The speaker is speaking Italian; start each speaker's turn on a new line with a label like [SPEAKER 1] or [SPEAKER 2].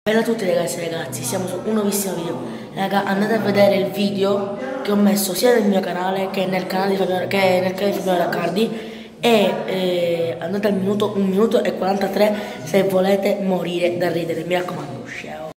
[SPEAKER 1] Bella a tutti ragazzi e ragazzi, siamo su un nuovissimo video. Raga, andate a vedere il video che ho messo sia nel mio canale che nel canale di Fabio Raccardi e andate al minuto 1 minuto e 43 se volete morire da ridere, mi raccomando, ciao.